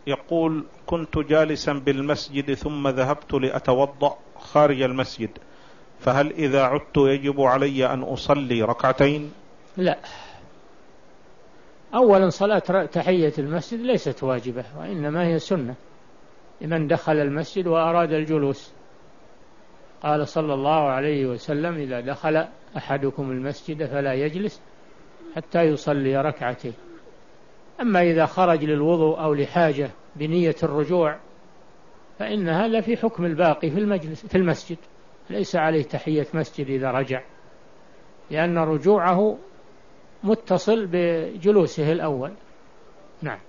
يقول: كنت جالسا بالمسجد ثم ذهبت لأتوضأ خارج المسجد، فهل إذا عدت يجب علي أن أصلي ركعتين؟ لا، أولا صلاة تحية المسجد ليست واجبة، وإنما هي سنة لمن دخل المسجد وأراد الجلوس. قال صلى الله عليه وسلم: إذا دخل أحدكم المسجد فلا يجلس حتى يصلي ركعتين. أما إذا خرج للوضوء أو لحاجة بنية الرجوع فإن هذا في حكم الباقي في المسجد، ليس عليه تحية مسجد إذا رجع، لأن رجوعه متصل بجلوسه الأول. نعم.